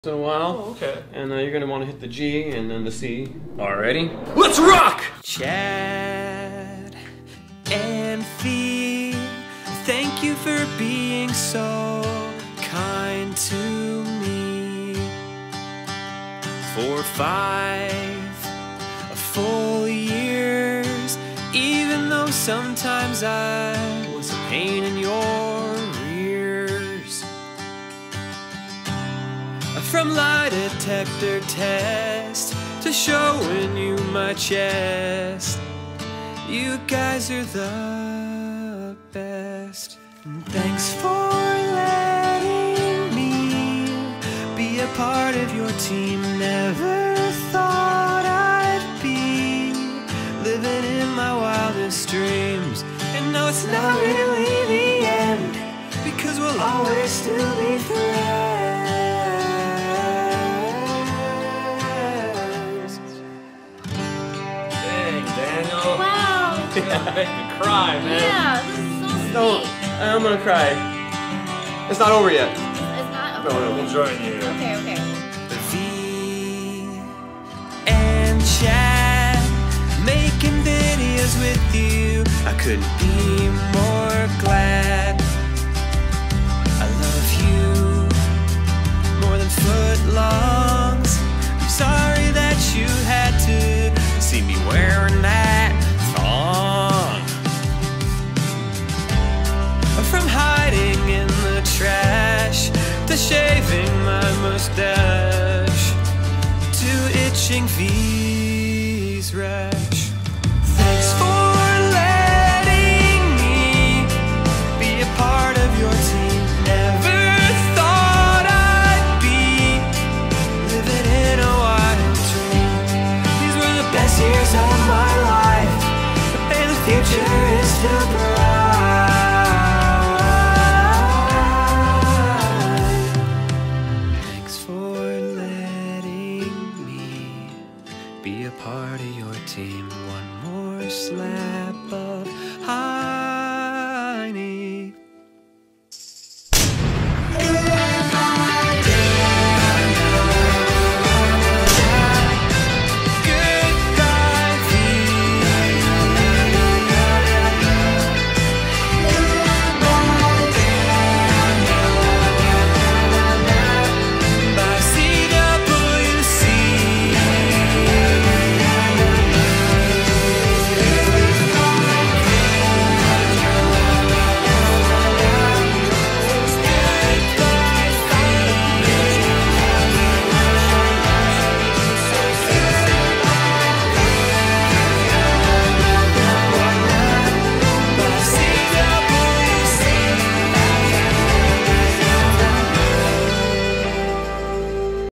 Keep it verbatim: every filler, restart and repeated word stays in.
in a while. Oh, okay. And uh, you're gonna want to hit the G and then the C. Alrighty. Let's rock! Chad and Fee, thank you for being so kind to me. For five full years, even though sometimes I was a pain in your ears. From lie detector test to showing you my chest, you guys are the best. And thanks for letting me be a part of your team. Never thought I'd be living in my wildest dreams. And no, it's not really the end, because we'll always still be friends. Daniel. Wow. You're gonna make me cry, man. Yeah, this is so sweet. No, I'm gonna cry. It's not over yet. It's not. No, no, We'll join you. Okay, okay. V and Chad, making videos with you, I couldn't be more glad. I love you more than footlongs. I'm sorry that you had to see me wearing that thong. From hiding in the trash to shaving my mustache to itching V's rash. Thanks for letting me be a part of your team. Never thought I'd be living in a wild dream. These were the best years of my life, and the future is still bright. Thanks for letting me be a part of your team. One more slap of